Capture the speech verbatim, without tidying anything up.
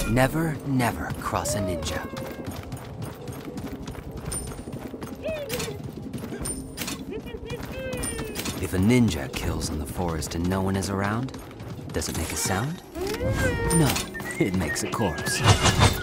Never, never cross a ninja. If a ninja kills in the forest and no one is around, does it make a sound? No, it makes a corpse.